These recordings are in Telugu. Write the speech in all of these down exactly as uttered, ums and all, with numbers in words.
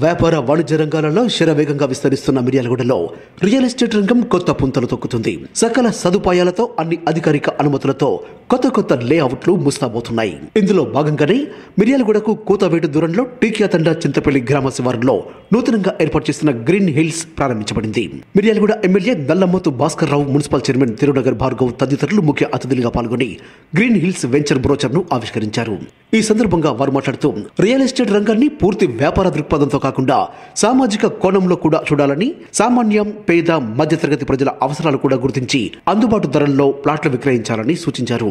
వ్యాపార వాణిజ్య రంగాలలో శరవేగంగా విస్తరిస్తున్న మిర్యాలగూడలో రియల్ ఎస్టేట్ రంగం కొత్త పుంతలు తొక్కుతుంది. సకల సదుపాయాలతో అన్ని అధికారిక అనుమతులతో కొత్త కొత్త లేఅవుట్లు ముస్తాబోతున్నాయి. ఇందులో భాగంగానే మిర్యాలగూడకు కూతవేటు దూరంలో టీకియాతండ చింతపల్లి గ్రామ శివారులో నూతనంగా ఏర్పాటు చేసిన గ్రీన్ హిల్స్ ప్రారంభించబడింది. Miryalaguda MLA Nallamothu Bhaskar Rao, municipal chairman Tirunagar Bhargav తదితరులు ముఖ్య అతిథులుగా పాల్గొని గ్రీన్ హిల్స్ వెంచర్ బ్రోచర్ ను ఆవిష్కరించారు. ఈ సందర్భంగా వారు మాట్లాడుతూ రియల్ ఎస్టేట్ రంగాన్ని పూర్తి వ్యాపార దృక్పథంతో కాకుండా సామాజిక కోణంలో కూడా చూడాలని, సామాన్యం, పేద, మధ్యతరగతి ప్రజల అవసరాలు కూడా గుర్తించి అందుబాటు ధరల్లో ప్లాట్లు విక్రయించాలని సూచించారు.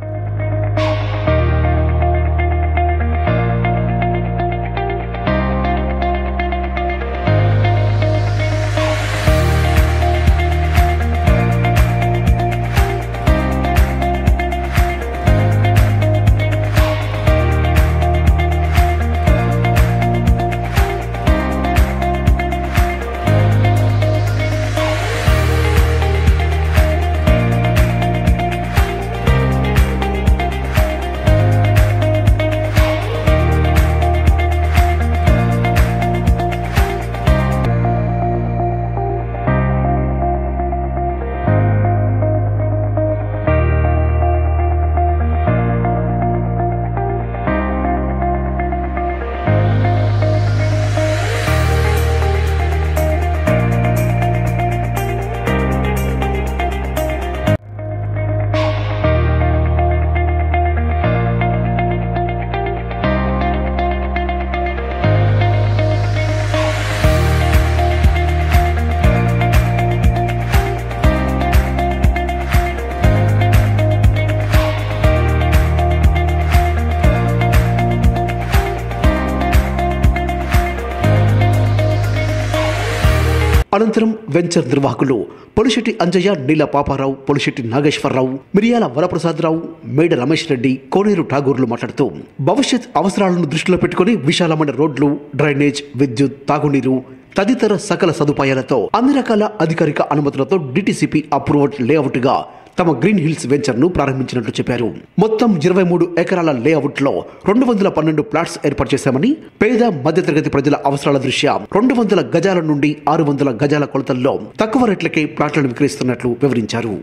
అనంతరం వెంచర్ నిర్వాహకులు పొలిశెట్టి అంజయ్య, నీల పాపారావు, పొలిశెట్టి నాగేశ్వరరావు, మిరియాల వరప్రసాదరావు, మేడ రమేష్ రెడ్డి, కోనేరు ఠాగూర్లు మాట్లాడుతూ భవిష్యత్ అవసరాలను దృష్టిలో పెట్టుకుని విశాలమైన రోడ్లు, డ్రైనేజ్, విద్యుత్, తాగునీరు తదితర సకల సదుపాయాలతో అన్ని రకాల అధికారిక అనుమతులతో డిటిసిపి అప్రూవ్డ్ లేఅవుట్ గా తమ గ్రీన్ హిల్స్ వెంచర్ ను ప్రారంభించినట్లు చెప్పారు. మొత్తం ఇరవై మూడు ఎకరాల లేఅవుట్ లో రెండు వందల పన్నెండు ప్లాట్స్ ఏర్పాటు చేశామని, పేద మధ్యతరగతి ప్రజల అవసరాల దృష్ట్యా రెండు వందల గజాల నుండి ఆరు వందల గజాల కొలతల్లో తక్కువ రేట్లకే ప్లాట్లను విక్రయిస్తున్నట్లు వివరించారు.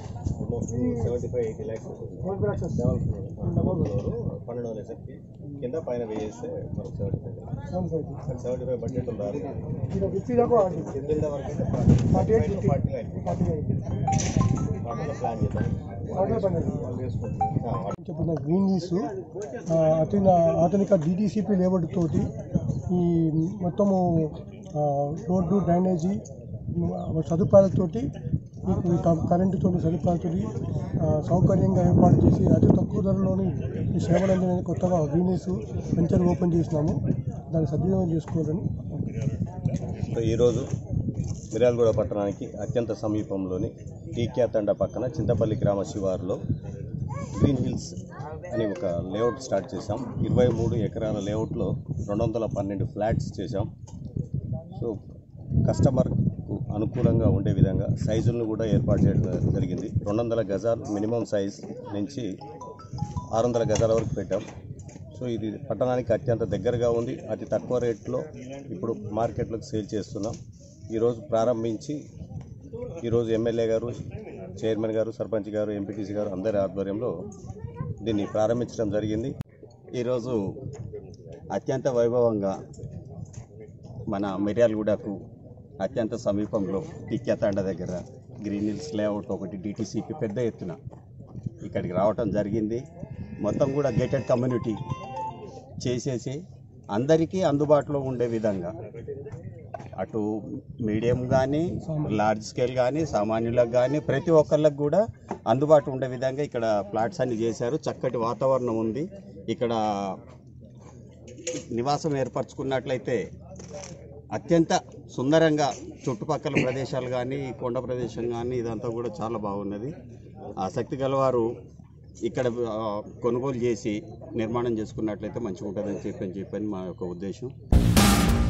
కింద పైన వేస్తే మనకు seventy five seventy five budget ఉండాలి. చెప్పిన గ్రీన్ హిల్స్ అతని ఆధునిక డిటిసిపి లేఅవుట్ తోటి ఈ మొత్తము రోడ్డు, డ్రైనేజీ సదుపాయాలతోటి, కరెంటుతో సదుపాయాలతో సౌకర్యంగా ఏర్పాటు చేసి అతి తక్కువ ధరలోని ఈ సేవలు అందించడానికి కొత్తగా గ్రీన్ హిల్స్ వెంచర్ ఓపెన్ చేసినాము. దాన్ని సద్వినియోగం చేసుకోవాలని. ఈరోజు మిర్యాలగూడ పట్టణానికి అత్యంత సమీపంలోని టీకియాతండ పక్కన చింతపల్లి గ్రామ శివారులో గ్రీన్ హిల్స్ అని ఒక లేఅవుట్ స్టార్ట్ చేశాం. ఇరవై మూడు ఎకరాల లేఅవుట్లో రెండు వందల పన్నెండు ఫ్లాట్స్ చేశాం. సో కస్టమర్కు అనుకూలంగా ఉండే విధంగా సైజులను కూడా ఏర్పాటు చేయడం జరిగింది. రెండు వందల గజాలు మినిమం సైజ్ నుంచి ఆరు వందల గజాల వరకు పెట్టాం. సో ఇది పట్టణానికి అత్యంత దగ్గరగా ఉంది. అతి తక్కువ రేట్లో ఇప్పుడు మార్కెట్లోకి సేల్ చేస్తున్నాం. ఈరోజు ప్రారంభించి ఈరోజు ఎమ్మెల్యే గారు, చైర్మన్ గారు, సర్పంచ్ గారు, ఎంపీటీసీ గారు అందరి ఆధ్వర్యంలో దీన్ని ప్రారంభించడం జరిగింది. ఈరోజు అత్యంత వైభవంగా మన మిర్యాలగూడకు అత్యంత సమీపంలో టీకియాతండ దగ్గర గ్రీన్ హిల్స్ లేఅవుట్ ఒకటి డిటిసిపి పెద్ద ఎత్తున ఇక్కడికి రావటం జరిగింది. మొత్తం కూడా గేటెడ్ కమ్యూనిటీ చేసేసి అందరికీ అందుబాటులో ఉండే విధంగా, అటు మీడియం కానీ, లార్జ్ స్కేల్ కానీ, సామాన్యులకు కానీ ప్రతి ఒక్కళ్ళకు కూడా అందుబాటు ఉండే విధంగా ఇక్కడ ప్లాట్స్ అన్ని చేశారు. చక్కటి వాతావరణం ఉంది. ఇక్కడ నివాసం ఏర్పరచుకున్నట్లయితే అత్యంత సుందరంగా చుట్టుపక్కల ప్రదేశాలు కానీ, కొండ ప్రదేశం కానీ ఇదంతా కూడా చాలా బాగున్నది. ఆసక్తి గలవారు ఇక్కడ కొనుగోలు చేసి నిర్మాణం చేసుకున్నట్లయితే మంచిగా ఉంటుందని చెప్పని చెప్పని మా యొక్క ఉద్దేశం.